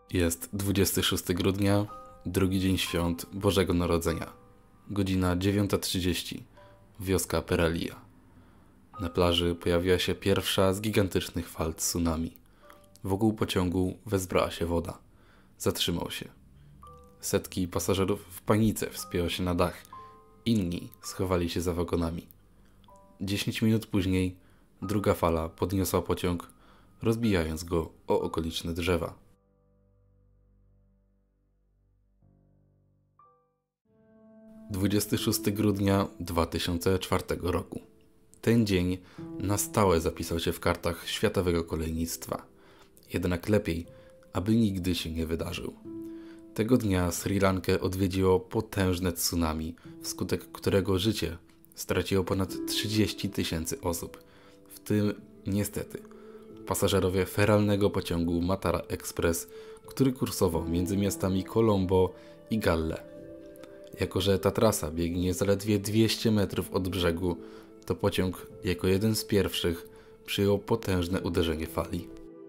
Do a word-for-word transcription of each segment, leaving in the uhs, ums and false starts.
Jest dwudziestego szóstego grudnia, drugi dzień świąt Bożego Narodzenia. Godzina dziewiąta trzydzieści. Wioska Peralia. Na plaży pojawiła się pierwsza z gigantycznych fal tsunami. Wokół pociągu wezbrała się woda. Zatrzymał się. Setki pasażerów w panice wspięło się na dach. Inni schowali się za wagonami. Dziesięć minut później druga fala podniosła pociąg, rozbijając go o okoliczne drzewa. dwudziestego szóstego grudnia dwa tysiące czwartego roku. Ten dzień na stałe zapisał się w kartach światowego kolejnictwa. Jednak lepiej, aby nigdy się nie wydarzył. Tego dnia Sri Lankę odwiedziło potężne tsunami, wskutek którego życie straciło ponad trzydzieści tysięcy osób. W tym, niestety, pasażerowie feralnego pociągu Matara Express, który kursował między miastami Colombo i Galle. Jako że ta trasa biegnie zaledwie dwieście metrów od brzegu, to pociąg jako jeden z pierwszych przyjął potężne uderzenie fali.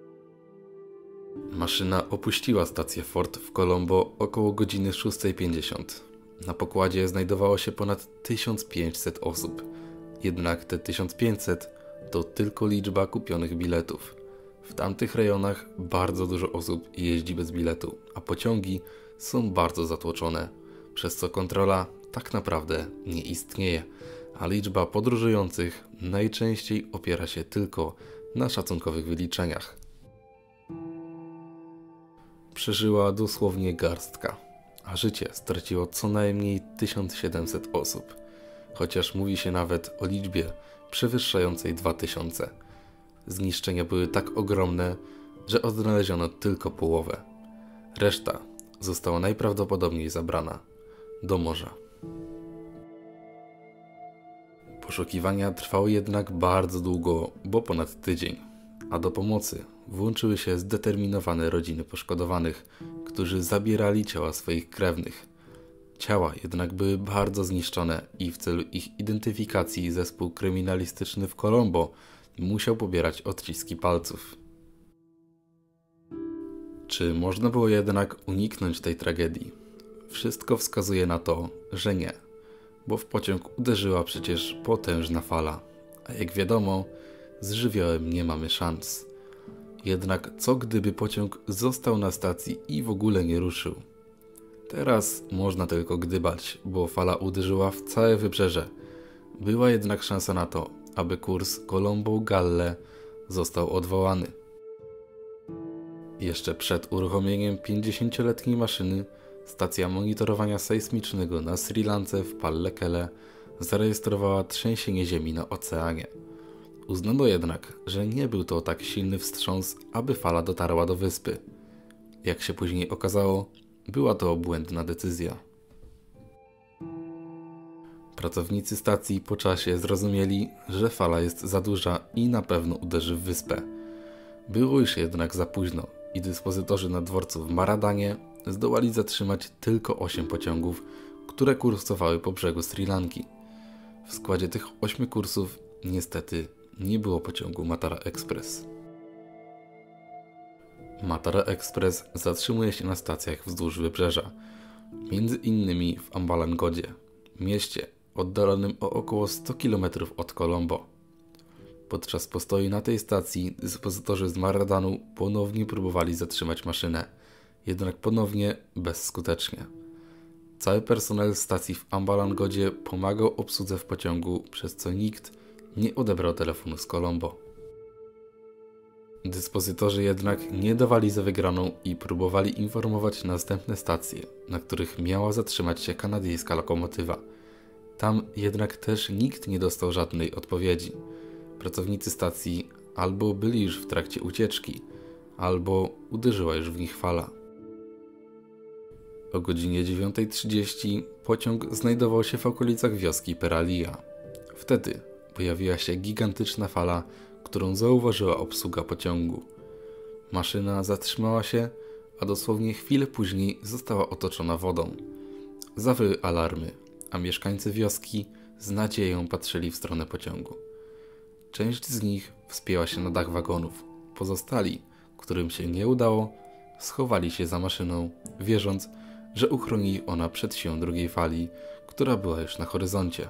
Maszyna opuściła stację Fort w Colombo około godziny szóstej pięćdziesiąt. Na pokładzie znajdowało się ponad tysiąc pięćset osób. Jednak te tysiąc pięćset to tylko liczba kupionych biletów. W tamtych rejonach bardzo dużo osób jeździ bez biletu, a pociągi są bardzo zatłoczone, przez co kontrola tak naprawdę nie istnieje, a liczba podróżujących najczęściej opiera się tylko na szacunkowych wyliczeniach. Przeżyła dosłownie garstka, a życie straciło co najmniej tysiąc siedemset osób, chociaż mówi się nawet o liczbie przewyższającej dwa tysiące. Zniszczenia były tak ogromne, że odnaleziono tylko połowę. Reszta została najprawdopodobniej zabrana do morza. Poszukiwania trwały jednak bardzo długo, bo ponad tydzień, a do pomocy włączyły się zdeterminowane rodziny poszkodowanych, którzy zabierali ciała swoich krewnych. Ciała jednak były bardzo zniszczone i w celu ich identyfikacji zespół kryminalistyczny w Colombo musiał pobierać odciski palców. Czy można było jednak uniknąć tej tragedii? Wszystko wskazuje na to, że nie, bo w pociąg uderzyła przecież potężna fala, a jak wiadomo, z żywiołem nie mamy szans. Jednak co gdyby pociąg został na stacji i w ogóle nie ruszył? Teraz można tylko gdybać, bo fala uderzyła w całe wybrzeże. Była jednak szansa na to, aby kurs Colombo-Galle został odwołany. Jeszcze przed uruchomieniem pięćdziesięcioletniej maszyny stacja monitorowania sejsmicznego na Sri Lance w Pallekele zarejestrowała trzęsienie ziemi na oceanie. Uznano jednak, że nie był to tak silny wstrząs, aby fala dotarła do wyspy. Jak się później okazało, była to błędna decyzja. Pracownicy stacji po czasie zrozumieli, że fala jest za duża i na pewno uderzy w wyspę. Było już jednak za późno i dyspozytorzy na dworcu w Maradanie zdołali zatrzymać tylko osiem pociągów, które kursowały po brzegu Sri Lanki. W składzie tych ośmiu kursów niestety nie było pociągu Matara Express. Matara Express zatrzymuje się na stacjach wzdłuż wybrzeża, między innymi w Ambalangodzie, mieście oddalonym o około sto kilometrów od Colombo. Podczas postoju na tej stacji dyspozytorzy z Maradanu ponownie próbowali zatrzymać maszynę, jednak ponownie bezskutecznie. Cały personel stacji w Ambalangodzie pomagał obsłudze w pociągu, przez co nikt nie odebrał telefonu z Colombo. Dyspozytorzy jednak nie dawali za wygraną i próbowali informować następne stacje, na których miała zatrzymać się kanadyjska lokomotywa. Tam jednak też nikt nie dostał żadnej odpowiedzi. Pracownicy stacji albo byli już w trakcie ucieczki, albo uderzyła już w nich fala. O godzinie dziewiątej trzydzieści pociąg znajdował się w okolicach wioski Peralia. Wtedy pojawiła się gigantyczna fala, którą zauważyła obsługa pociągu. Maszyna zatrzymała się, a dosłownie chwilę później została otoczona wodą. Zawyły alarmy, a mieszkańcy wioski z nadzieją patrzyli w stronę pociągu. Część z nich wspięła się na dach wagonów. Pozostali, którym się nie udało, schowali się za maszyną, wierząc, że uchroni ich ona przed siłą drugiej fali, która była już na horyzoncie.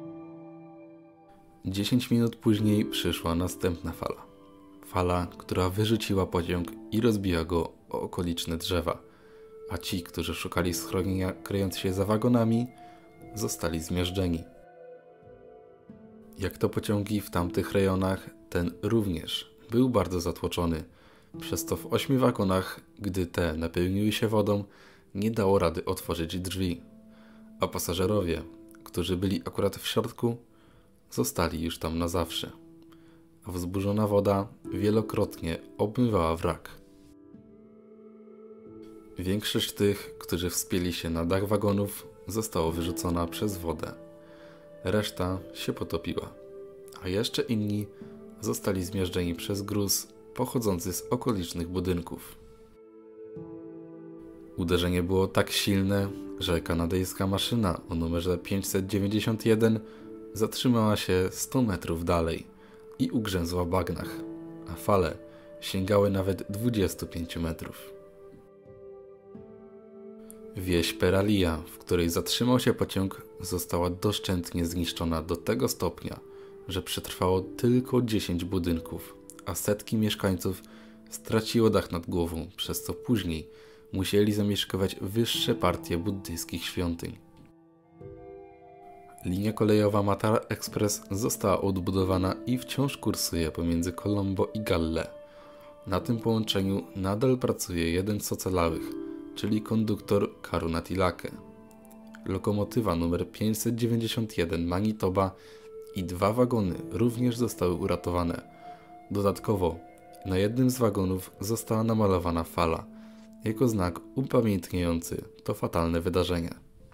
Dziesięć minut później przyszła następna fala. Fala, która wyrzuciła pociąg i rozbiła go o okoliczne drzewa, a ci, którzy szukali schronienia kryjąc się za wagonami, zostali zmiażdżeni. Jak to pociągi w tamtych rejonach, ten również był bardzo zatłoczony, przez to w ośmiu wagonach, gdy te napełniły się wodą, nie dało rady otworzyć drzwi, a pasażerowie, którzy byli akurat w środku, zostali już tam na zawsze, a wzburzona woda wielokrotnie obmywała wrak. Większość tych, którzy wspięli się na dach wagonów, została wyrzucona przez wodę. Reszta się potopiła, a jeszcze inni zostali zmiażdżeni przez gruz pochodzący z okolicznych budynków. Uderzenie było tak silne, że kanadyjska maszyna o numerze pięćset dziewięćdziesiąt jeden zatrzymała się sto metrów dalej i ugrzęzła w bagnach, a fale sięgały nawet dwudziestu pięciu metrów. Wieś Peralia, w której zatrzymał się pociąg, została doszczętnie zniszczona do tego stopnia, że przetrwało tylko dziesięć budynków, a setki mieszkańców straciło dach nad głową, przez co później musieli zamieszkiwać wyższe partie buddyjskich świątyń. Linia kolejowa Matara Express została odbudowana i wciąż kursuje pomiędzy Colombo i Galle. Na tym połączeniu nadal pracuje jeden z ocalałych, czyli konduktor Karuna Tilake. Lokomotywa numer pięćset dziewięćdziesiąt jeden Manitoba i dwa wagony również zostały uratowane. Dodatkowo na jednym z wagonów została namalowana fala, jako znak upamiętniający to fatalne wydarzenie.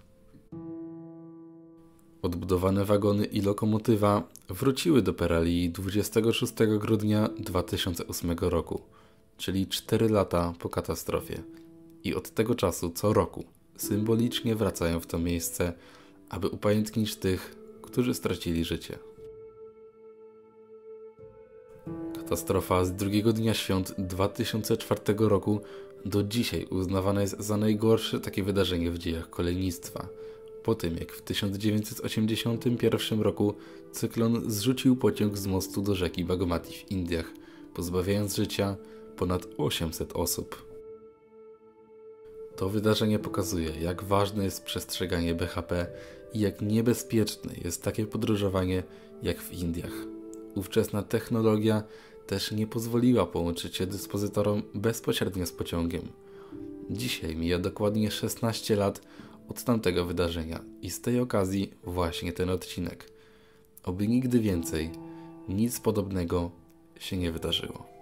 Odbudowane wagony i lokomotywa wróciły do Peralii dwudziestego szóstego grudnia dwa tysiące ósmego roku, czyli cztery lata po katastrofie. I od tego czasu co roku symbolicznie wracają w to miejsce, aby upamiętnić tych, którzy stracili życie. Katastrofa z drugiego dnia świąt dwa tysiące czwartego roku do dzisiaj uznawana jest za najgorsze takie wydarzenie w dziejach kolejnictwa, po tym jak w tysiąc dziewięćset osiemdziesiątym pierwszym roku cyklon zrzucił pociąg z mostu do rzeki Bagmati w Indiach, pozbawiając życia ponad osiemset osób. To wydarzenie pokazuje, jak ważne jest przestrzeganie B H P i jak niebezpieczne jest takie podróżowanie jak w Indiach. Ówczesna technologia też nie pozwoliła połączyć się dyspozytorom bezpośrednio z pociągiem. Dzisiaj mija dokładnie szesnaście lat od tamtego wydarzenia i z tej okazji właśnie ten odcinek. Oby nigdy więcej nic podobnego się nie wydarzyło.